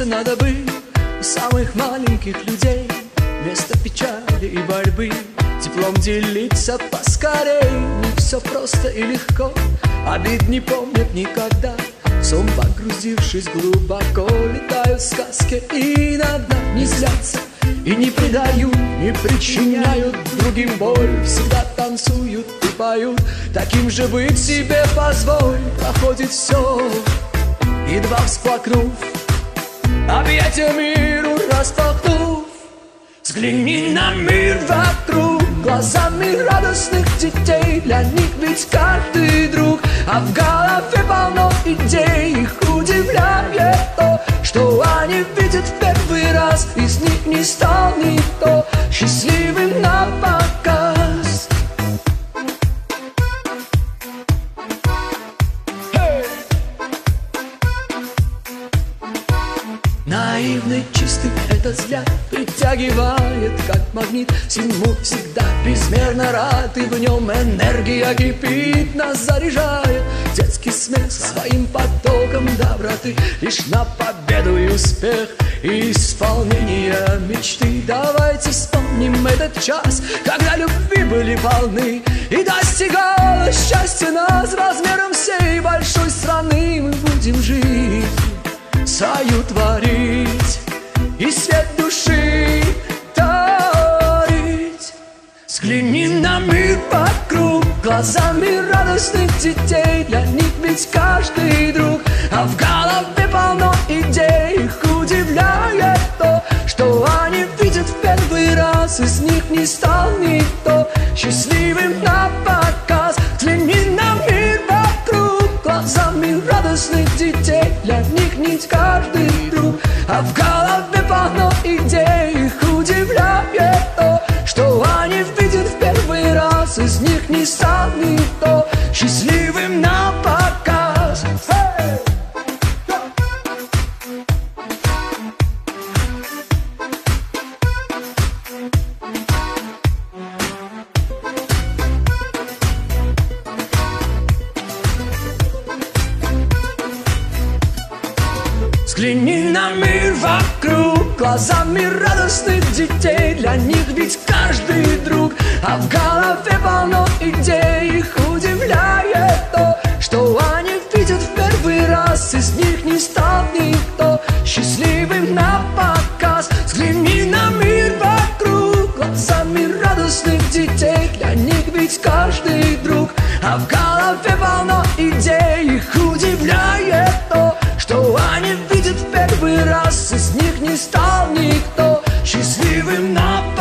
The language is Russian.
учиться надо бы у самых маленьких людей. Вместо печали и борьбы теплом делиться поскорей. Не все просто и легко, обид не помнят никогда. В сон погрузившись глубоко, летают сказки и на дно. Не злятся и не предают, не причиняют другим боль. Всегда танцуют и поют, таким же быть себе позволь. Проходит все, едва всплакнув, объятия миру распахнув. Взгляни на мир вокруг глазами радостных детей. Для них ведь каждый друг, а в голове полно идей. Их удивляет то, что они видят в первый раз. Из них не стал никто счастливым напоказ. Наивный, чистый этот взгляд притягивает, как магнит. Всему всегда безмерно рад, и в нем энергия кипит, нас заряжает. Детский смех своим потоком доброты, лишь на победу и успех, и исполнение мечты. Давайте вспомним этот час, когда любви были полны, и достигало счастье нас размером всей большой страны. Мы будем жить, свою творить и свет души дарить. Взгляни на мир вокруг глазами радостных детей. Для них ведь каждый друг, а в голове полно идей. Их удивляет то, что они видят в первый раз. Из них не стал никто счастливым напоказ. Взгляни на мир вокруг глазами радостных детей. Для них не каждый друг, а в голове полно идей. Их удивляет то, что они видят в первый раз. Из них не стал никто счастливым напоказ. Взгляни на мир вокруг глазами радостных детей. Для них ведь каждый друг, а в голове полно идей. Их удивляет то, что они видят в первый раз. Из них не стал никто счастливым напоказ. Взгляни на мир вокруг глазами радостных детей. Для них ведь каждый друг, а в голове полно идей. Их удивляет то, что они видят в первый раз. Из них не стал никто счастливым напоказ.